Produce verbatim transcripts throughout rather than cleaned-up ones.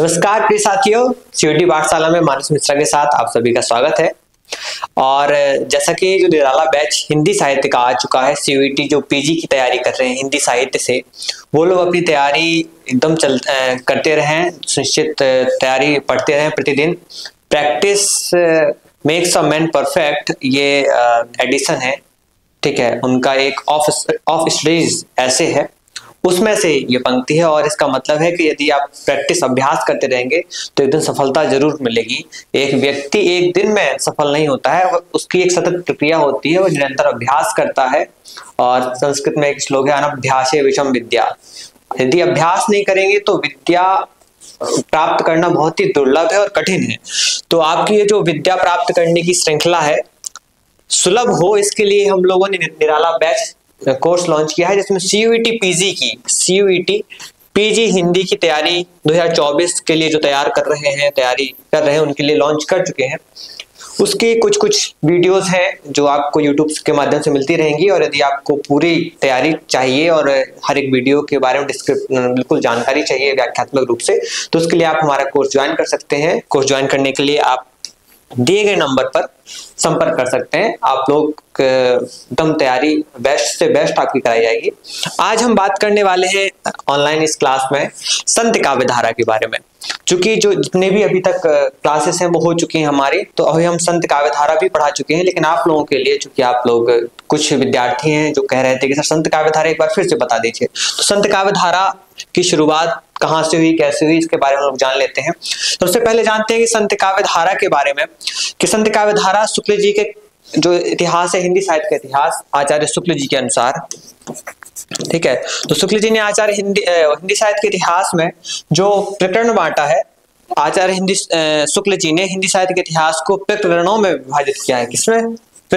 नमस्कार प्रिय साथियों, सीयूईटी पाठशाला में मानस मिश्रा के साथ आप सभी का स्वागत है। और जैसा कि जो निराला बैच हिंदी साहित्य का आ चुका है, सीयूईटी जो पीजी की तैयारी कर रहे हैं हिंदी साहित्य से, वो लोग अपनी तैयारी एकदम चल करते रहें, सुनिश्चित तैयारी पढ़ते रहें प्रतिदिन। Practice makes a man perfect, ये एडिशन है, ठीक है, उनका एक ऑफ ऑफ स्टडीज ऐसे है, उसमें से ये पंक्ति है। और इसका मतलब है कि यदि आप प्रैक्टिस अभ्यास करते रहेंगे तो एक दिन सफलता जरूर मिलेगी। एक व्यक्ति एक दिन में सफल नहीं होता है, उसकी एक सतत प्रक्रिया होती है, वो निरंतर अभ्यास करता है। और संस्कृत में एक श्लोक है, अनभ्यासे विषम विद्या। यदि अभ्यास नहीं करेंगे तो विद्या प्राप्त करना बहुत ही दुर्लभ है और कठिन है। तो आपकी ये जो विद्या प्राप्त करने की श्रृंखला है सुलभ हो, इसके लिए हम लोगों ने निराला बैच कोर्स लॉन्च किया है, जिसमें सीयूईटी पीजी की सीयूईटी पीजी हिंदी की तैयारी दो हज़ार चौबीस के लिए जो तैयार कर रहे हैं तैयारी कर रहे हैं उनके लिए लॉन्च कर चुके हैं। उसकी कुछ कुछ वीडियोस हैं जो आपको यूट्यूब के माध्यम से मिलती रहेंगी। और यदि आपको पूरी तैयारी चाहिए और हर एक वीडियो के बारे में डिस्क्रिप्शन बिल्कुल जानकारी चाहिए व्याख्यात्मक रूप से, तो उसके लिए आप हमारा कोर्स ज्वाइन कर सकते हैं। कोर्स ज्वाइन करने के लिए आप दिए गए नंबर पर संपर्क कर सकते हैं। आप लोग एकदम तैयारी बेस्ट से बेस्ट आपकी कराई जाएगी। आज हम बात करने वाले हैं ऑनलाइन इस क्लास में संत काव्यधारा के बारे में। चूंकि जो जितने भी अभी तक क्लासेस हैं वो हो चुकी हैं हमारी, तो अभी हम संत काव्यधारा भी पढ़ा चुके हैं। लेकिन आप लोगों के लिए, चूंकि आप लोग कुछ विद्यार्थी हैं जो कह रहे थे कि सर संत काव्यधारा एक बार फिर से बता दीजिए, तो संत काव्यधारा की शुरुआत कहाँ से हुई, कैसे हुई, इसके बारे में लोग जान लेते हैं। सबसे तो पहले जानते हैं कि संत काव्यधारा के बारे में, कि संत काव्यधारा शुक्ल जी के जो इतिहास है, हिंदी साहित्य का इतिहास, आचार्य शुक्ल जी के अनुसार, ठीक है, तो शुक्ल जी ने आचार्य हिंदी हिंदी साहित्य के इतिहास में जो प्रकरण बांटा है, आचार्य हिंदी शुक्ल जी ने हिंदी साहित्य के इतिहास को प्रकरणों में विभाजित किया है। किसमें?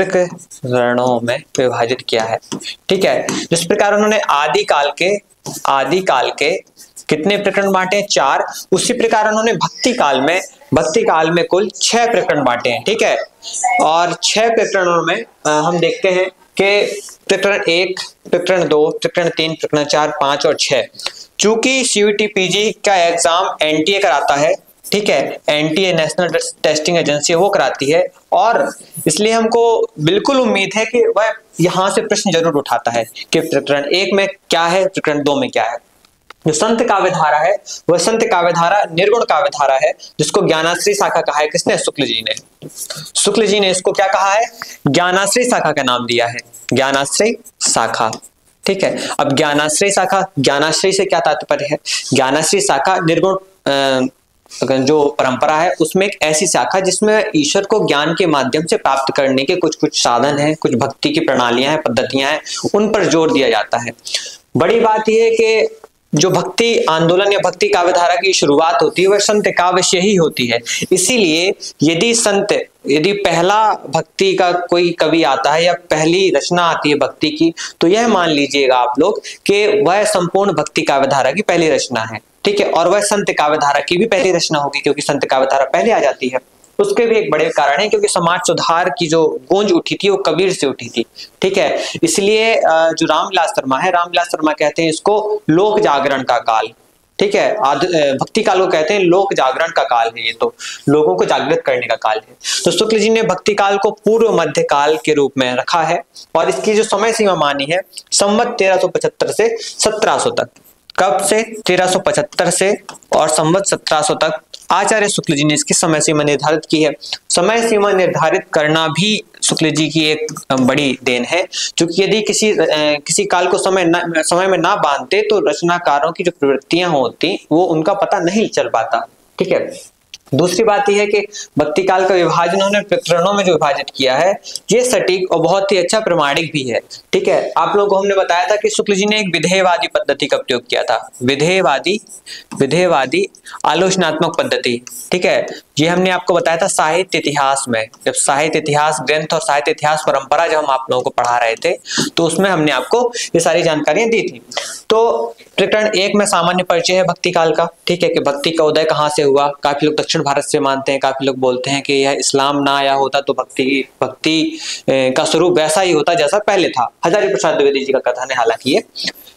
प्रकरणों में विभाजित किया है, ठीक है। जिस प्रकार उन्होंने आदि काल के आदि काल के कितने प्रकरण बांटे? चार। उसी प्रकार उन्होंने भक्ति काल में भक्ति काल में कुल छह प्रकरण बांटे हैं, ठीक है। और छह प्रकरणों में हम देखते हैं कि प्रकरण एक, प्रकरण दो, प्रकरण तीन, प्रकरण चार, पांच और छह। चूंकि सीयूईटी पीजी का एग्जाम एनटीए कराता है, ठीक है, एनटीए नेशनल टेस्टिंग एजेंसी वो कराती है, और इसलिए हमको बिल्कुल उम्मीद है कि वह यहाँ से प्रश्न जरूर उठाता है कि प्रकरण एक में क्या है, प्रकरण दो में क्या है। जो संत काव्यधारा है वह संत काव्यधारा निर्गुण काव्यधारा है, जिसको ज्ञानाश्री शाखा कहा है। किसने? शुक्ल जी ने। शुक्ल जी ने इसको क्या कहा है? ज्ञानाश्री शाखा का नाम दिया है, ज्ञानाश्री शाखा, ठीक है। अब ज्ञानाश्री शाखा, ज्ञानाश्री से क्या तात्पर्य है? ज्ञानाश्री शाखा निर्गुण जो परंपरा है उसमें एक ऐसी शाखा जिसमें ईश्वर को ज्ञान के माध्यम से प्राप्त करने के कुछ कुछ साधन हैं, कुछ भक्ति की प्रणालियां हैं, पद्धतियां हैं, उन पर जोर दिया जाता है। बड़ी बात यह है कि जो भक्ति आंदोलन या भक्ति काव्यधारा की शुरुआत होती है वह संत काव्य से ही होती है। इसीलिए यदि संत यदि पहला भक्ति का कोई कवि आता है या पहली रचना आती है भक्ति की, तो यह मान लीजिएगा आप लोग कि वह संपूर्ण भक्ति काव्यधारा की पहली रचना है, ठीक है। और वह संत काव्यधारा की भी पहली रचना होगी, क्योंकि संत काव्यधारा पहले आ जाती है। उसके भी एक बड़े कारण है, क्योंकि समाज सुधार की जो गूंज उठी थी वो कबीर से उठी थी, ठीक है। इसलिए जो रामविलास शर्मा है, रामविलास शर्मा कहते हैं इसको लोक जागरण का काल, ठीक है। भक्ति काल को कहते हैं लोक जागरण का काल है, ये तो लोगों को जागृत करने का काल है। तो शुक्ल जी ने भक्ति काल को पूर्व मध्य काल के रूप में रखा है, और इसकी जो समय सीमा मानी है संवत तेरह सौ पचहत्तर से सत्रह सौ तक। कब से? तेरह सौ पचहत्तर से और संवत सत्रह सौ तक आचार्य शुक्ल जी ने इसकी समय सीमा निर्धारित की है। समय सीमा निर्धारित करना भी शुक्ल जी की एक बड़ी देन है, क्योंकि यदि किसी किसी काल को समय न, समय में ना बांधते तो रचनाकारों की जो प्रवृत्तियां होती वो उनका पता नहीं चल पाता, ठीक है। दूसरी बात यह है कि भक्ति काल का विभाजन उन्होंने प्रकरणों में जो विभाजित किया है ये सटीक और बहुत ही अच्छा प्रमाणिक भी है, ठीक है। आप लोगों को हमने बताया था कि शुक्ल जी ने एक विधेयवादी पद्धति का प्रयोग किया था, विधेयवादी विधेयवादी आलोचनात्मक पद्धति, ठीक है। ये हमने आपको बताया था साहित्य इतिहास में, जब साहित्य इतिहास ग्रंथ और साहित्य इतिहास परंपरा जब हम आप लोगों को पढ़ा रहे थे तो उसमें हमने आपको ये सारी जानकारियां दी थी। तो प्रकरण एक में सामान्य परिचय है भक्ति काल का, ठीक है, कि भक्ति का उदय कहाँ से हुआ। काफी लोग दक्षिण भारत से मानते हैं, काफी लोग बोलते हैं कि यह इस्लाम ना आया होता तो भक्ति भक्ति का स्वरूप वैसा ही होता जैसा पहले था। हजारी प्रसाद द्विवेदी जी का कथन है हालांकि ये।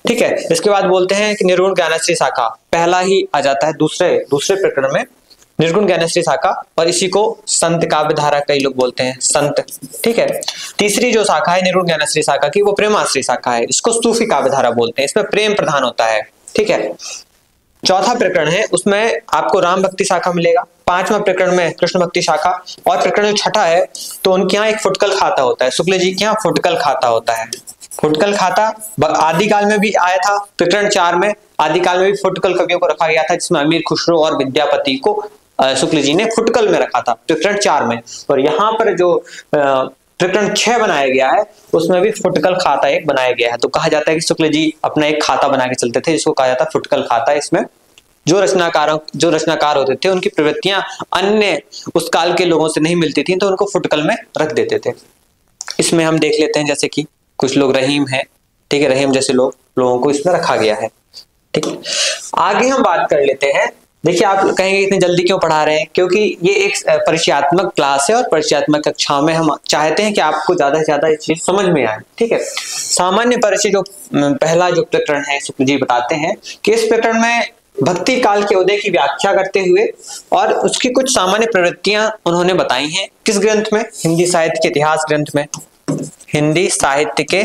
ठीक है। इसके बाद बोलते हैं कि निर्गुण ज्ञानश्री शाखा, पहला ही आ जाता है दूसरे दूसरे प्रकरण में निर्गुण ज्ञानश्री शाखा, और इसी को संत काव्य धारा कई लोग बोलते हैं, संत। ठीक है। तीसरी जो शाखा है निर्गुण ज्ञानश्री शाखा की, वो प्रेमाश्री शाखा है, इसको सूफी काव्य धारा बोलते हैं, इसमें प्रेम प्रधान होता है। ठीक है। चौथा प्रकरण है उसमें आपको राम भक्ति शाखा मिलेगा, पांचवा प्रकरण में कृष्ण भक्ति शाखा, और प्रकरण जो छठा है तो उनके यहाँ एक फुटकल खाता होता है, शुक्ल जी के यहाँ फुटकल खाता होता है। फुटकल खाता आदिकाल में भी आया था, प्रकरण चार में आदिकाल में भी फुटकल कवियों को रखा गया था, जिसमें अमीर खुसरो और विद्यापति को शुक्ल जी ने फुटकल में रखा था प्रकरण चार में। और यहाँ पर जो प्रकरण छह बनाया गया है उसमें भी फुटकल खाता एक बनाया गया है। तो कहा जाता है कि शुक्ल जी अपना एक खाता बना के चलते थे, जिसको कहा जाता है फुटकल खाता। इसमें जो रचनाकारों जो रचनाकार होते थे उनकी प्रवृत्तियां अन्य उस काल के लोगों से नहीं मिलती थी, तो उनको फुटकल में रख देते थे। इसमें हम देख लेते हैं जैसे कि कुछ लोग रहीम है, ठीक है, रहीम जैसे लोग लोगों को इसमें रखा गया है। ठीक है। आगे हम बात कर लेते हैं। देखिए आप कहेंगे इतनी जल्दी क्यों पढ़ा रहे हैं, क्योंकि ये एक परिचयात्मक क्लास है और परिचयात्मक कक्षा में हम चाहते हैं कि आपको ज्यादा से ज्यादा ये चीज समझ में आए। ठीक है। सामान्य परिचय जो पहला जो प्रकरण है शुक्ल जी बताते हैं कि इस प्रकरण में भक्ति काल के उदय की व्याख्या करते हुए और उसकी कुछ सामान्य प्रवृत्तियां उन्होंने बताई हैं। किस ग्रंथ में? हिंदी साहित्य के इतिहास ग्रंथ में, हिंदी साहित्य के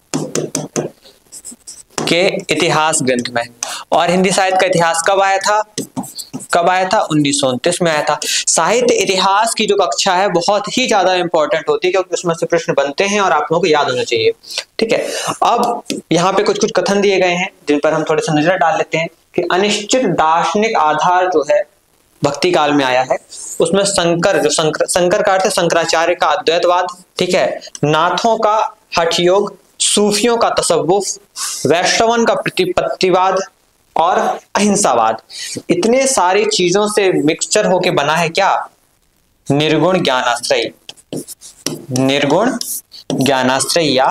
के इतिहास ग्रंथ में। और हिंदी साहित्य का इतिहास कब आया था? कब आया था? उन्नीस सौ उनतीस में आया था। साहित्य इतिहास की जो कक्षा है बहुत ही ज्यादा इंपॉर्टेंट होती है, क्योंकि उसमें से प्रश्न बनते हैं और आप लोगों को याद होना चाहिए। ठीक है। अब यहाँ पे कुछ कुछ कथन दिए गए हैं जिन पर हम थोड़े से नजर डाल लेते हैं कि अनिश्चित दार्शनिक आधार जो है भक्ति काल में आया है, उसमें शंकर जो शंकर शंकर का अर्थ है शंकराचार्य का अद्वैतवाद, ठीक है, नाथों का हठ योग, सूफियों का तसव्वुफ, वैष्णवन का प्रतिपत्तिवाद और अहिंसावाद, इतने सारी चीजों से मिक्सचर होके बना है क्या? निर्गुण ज्ञानाश्रय। निर्गुण ज्ञानाश्रय या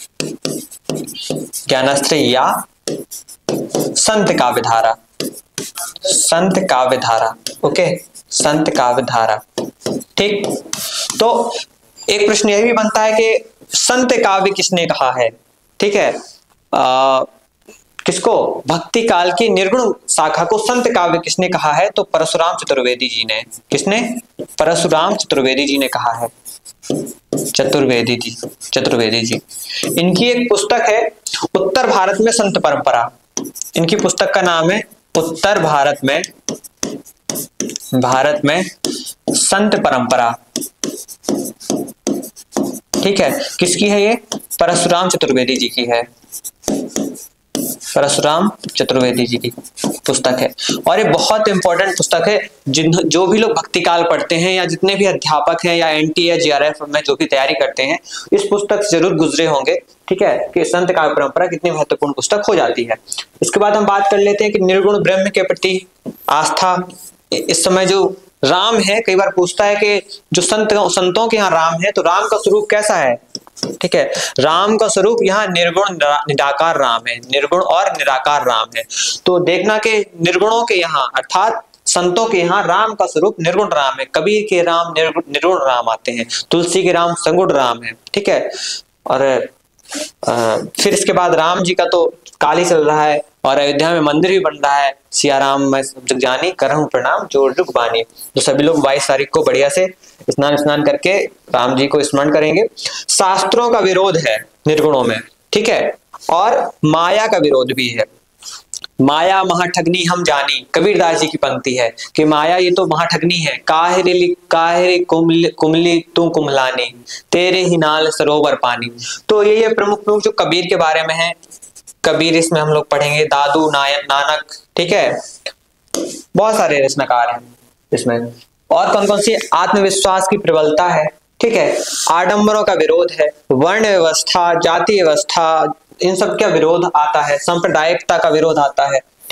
ज्ञानाश्रय या संत काव्य धारा। संत काव्य धारा, ओके, संत काव्य धारा। ठीक। तो एक प्रश्न यह भी बनता है कि संत काव्य किसने कहा है? ठीक है। आ, किसको? भक्ति काल की निर्गुण शाखा को संत काव्य किसने कहा है? तो परशुराम चतुर्वेदी जी ने। किसने? परशुराम चतुर्वेदी जी ने कहा है। चतुर्वेदी जी चतुर्वेदी जी इनकी एक पुस्तक है उत्तर भारत में संत परंपरा। इनकी पुस्तक का नाम है उत्तर भारत में भारत में संत परंपरा। ठीक है। किसकी है ये? परशुराम चतुर्वेदी जी की है। परशुराम चतुर्वेदी जी की पुस्तक है और ये बहुत इंपॉर्टेंट पुस्तक है। जिन जो भी लोग भक्ति काल पढ़ते हैं या जितने भी अध्यापक हैं या एनटी या जीआरएफ में जो भी तैयारी करते हैं, इस पुस्तक से जरूर गुजरे होंगे। ठीक है, कि संत काव्य परंपरा कितनी महत्वपूर्ण पुस्तक हो जाती है। इसके बाद हम बात कर लेते हैं कि निर्गुण ब्रह्म के प्रति आस्था। इस समय जो राम है, कई बार पूछता है कि जो संत संतों के यहाँ राम है, तो राम का स्वरूप कैसा है? ठीक है, राम का स्वरूप यहाँ निर्गुण निराकार राम है। निर्गुण और निराकार राम है। तो देखना कि निर्गुणों के यहाँ अर्थात संतों के यहाँ राम का स्वरूप निर्गुण राम है। कबीर के राम निर्गुण राम आते हैं, तुलसी के राम सगुण राम है। ठीक है। और आ, फिर इसके बाद राम जी का तो काल ही चल रहा है और अयोध्या में मंदिर भी बन रहा है। सिया राम मैं सब जग जानी, करहूं प्रणाम जोड़ जुग बानी। तो सभी लोग बाईस तारीख को बढ़िया से स्नान स्नान करके राम जी को स्मरण करेंगे। शास्त्रों का विरोध है निर्गुणों में। ठीक है। और माया का विरोध भी है। माया महाठगनी हम जानी, कबीरदास जी की पंक्ति है कि माया ये तो महाठगनी है। काहिरी काहिरी कुमली कुमली तू कुमलानी, तेरे ही नाल सरोवर पानी। तो ये ये प्रमुख प्रमुख जो कबीर के बारे में है। कबीर इसमें हम लोग पढ़ेंगे, दादू नायक नानक। ठीक है, बहुत सारे रचनाकार हैं इसमें। और कौन कौन सी? आत्मविश्वास की प्रबलता है। ठीक है, आडंबरों का विरोध है, वर्ण व्यवस्था, जाति व्यवस्था, इन सब का विरोध आता है, सांप्रदायिकता का विरोध आता है।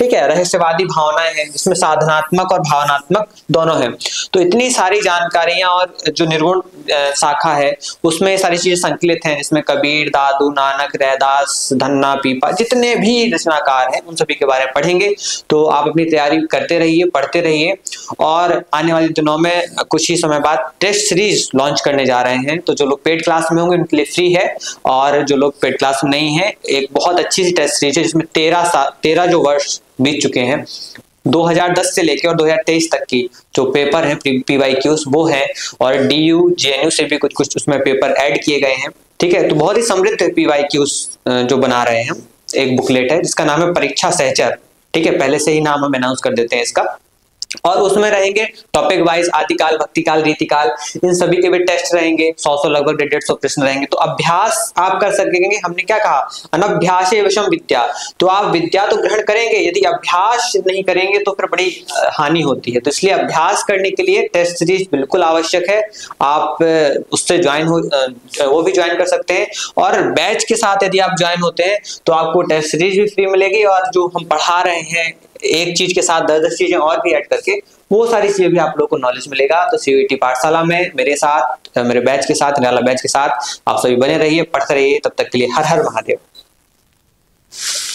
ठीक है, रहस्यवादी भावनाएं हैं, जिसमें साधनात्मक और भावनात्मक दोनों हैं। तो इतनी सारी जानकारियां, और जो निर्गुण शाखा है उसमें सारी चीजें संकलित हैं, जिसमें कबीर, दादू, नानक, रैदास, धन्ना, पीपा, जितने भी रचनाकार हैं उन सभी के बारे में पढ़ेंगे। तो आप अपनी तैयारी करते रहिए, पढ़ते रहिए, और आने वाले दिनों में कुछ ही समय बाद टेस्ट सीरीज लॉन्च करने जा रहे हैं। तो जो लोग पेड क्लास में होंगे उनके लिए फ्री है, और जो लोग पेड क्लास में नहीं है, एक बहुत अच्छी सी टेस्ट सीरीज है जिसमें तेरह साल तेरह जो वर्ष बीत चुके हैं, दो हज़ार दस से लेकर और दो हज़ार तेईस तक की जो पेपर है पीवाईक्यूज वो है, और डीयू जेएनयू से भी कुछ कुछ उसमें पेपर ऐड किए गए हैं। ठीक है, तो बहुत ही समृद्ध पीवाईक्यूज जो बना रहे हैं। एक बुकलेट है जिसका नाम है परीक्षा सहचर। ठीक है, पहले से ही नाम हम अनाउंस कर देते हैं इसका। और उसमें रहेंगे टॉपिक वाइज आदिकाल, भक्तिकाल, रीतिकाल, इन सभी के भी टेस्ट रहेंगे। सौ सौ लगभग डेढ़ डेढ़ सौ प्रश्न रहेंगे। तो अभ्यास आप कर सकेंगे। हमने क्या कहा, अनभ्यास विषम विद्या। तो आप विद्या तो ग्रहण करेंगे, यदि अभ्यास नहीं करेंगे तो फिर बड़ी हानि होती है। तो इसलिए अभ्यास करने के लिए टेस्ट सीरीज बिल्कुल आवश्यक है। आप उससे ज्वाइन हो, वो भी ज्वाइन कर सकते हैं। और बैच के साथ यदि आप ज्वाइन होते हैं तो आपको टेस्ट सीरीज भी फ्री मिलेगी, और जो हम पढ़ा रहे हैं एक चीज के साथ दस दस चीजें और भी ऐड करके, वो सारी चीजें भी आप लोगों को नॉलेज मिलेगा। तो सीयूईटी पाठशाला में मेरे साथ, मेरे बैच के साथ, निराला बैच के साथ आप सभी बने रहिए, पढ़ते रहिए। तब तक के लिए हर हर महादेव।